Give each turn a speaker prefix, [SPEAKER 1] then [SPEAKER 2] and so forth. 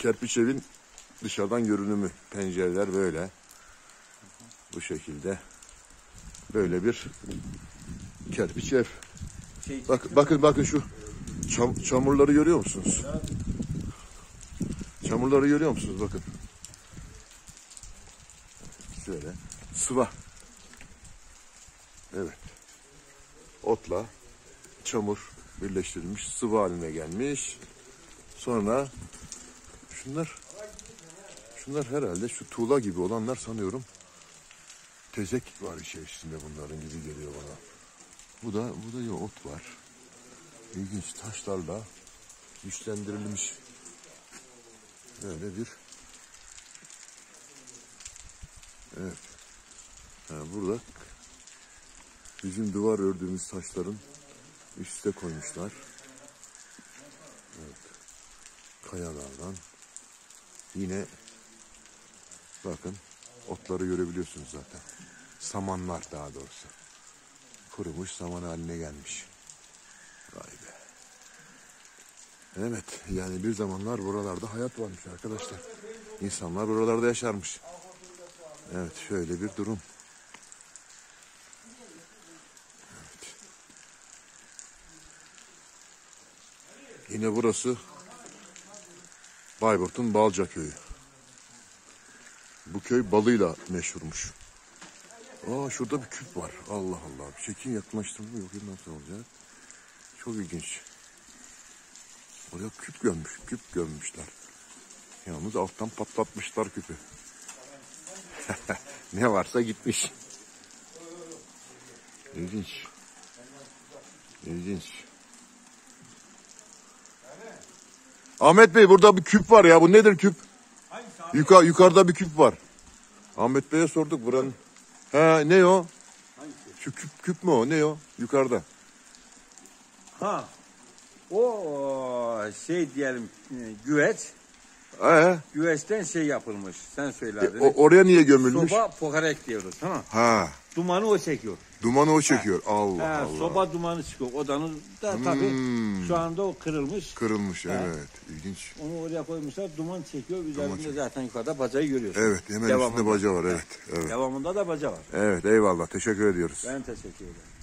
[SPEAKER 1] kerpiç evin dışarıdan görünümü. Pencereler böyle. Bu şekilde. Böyle bir kerpiç ev. Bakın şu çamurları görüyor musunuz? Çamurları görüyor musunuz? Bakın. Şöyle. Sıva. Evet. Otla çamur birleştirilmiş, sıvı haline gelmiş. Sonra şunlar herhalde şu tuğla gibi olanlar sanıyorum. Tezek var içerisinde bunların gibi geliyor bana. Bu da ya ot var. İlginç taşlarla güçlendirilmiş. Böyle bir evet. Burada bizim duvar ördüğümüz taşların üste koymuşlar. Evet. Kayalardan. Yine bakın otları görebiliyorsunuz zaten. Samanlar daha doğrusu. Kurumuş saman haline gelmiş. Vay be. Evet yani bir zamanlar buralarda hayat varmış arkadaşlar. İnsanlar buralarda yaşarmış. Evet şöyle bir durum. Evet. Yine burası Bayburt'un Balca köyü. Bu köy balıyla meşhurmuş. Şurada bir küp var. Allah Allah. Bir çekim yaklaştırdım. Bakayım nasıl olacak. Çok ilginç. Oraya küp gömmüşler. Yalnız alttan patlatmışlar küpü. Ne varsa gitmiş. İlginç. İlginç. Ahmet Bey burada bir küp var ya. Bu nedir küp? Yukarıda bir küp var. Ahmet Bey'e sorduk buranın. Ne o? Şu küp mü o? Ne o? Yukarıda.
[SPEAKER 2] O diyelim güveç. Güveçten yapılmış. Sen söylerdin.
[SPEAKER 1] Oraya niye gömülmüş?
[SPEAKER 2] Soba pokarek diyoruz. Dumanı o çekiyor.
[SPEAKER 1] Dumanı o çekiyor. Allah Allah.
[SPEAKER 2] Soba dumanı çıkıyor. Odanın da tabii şu anda o kırılmış.
[SPEAKER 1] Kırılmış evet. İlginç.
[SPEAKER 2] Onu oraya koymuşlar. Duman çekiyor. Üzerinde zaten yukarıda bacayı görüyorsun.
[SPEAKER 1] Evet. Hemen üstünde baca var. Evet.
[SPEAKER 2] Devamında da baca var.
[SPEAKER 1] Evet. Eyvallah. Teşekkür ediyoruz.
[SPEAKER 2] Ben teşekkür ederim.